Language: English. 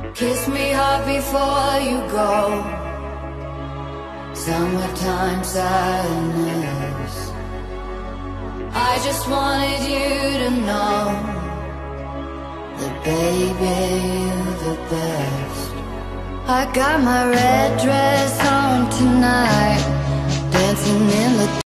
Kiss me hard before you go. Summertime sadness. I just wanted you to know that baby, you're the best. I got my red dress on tonight, dancing in the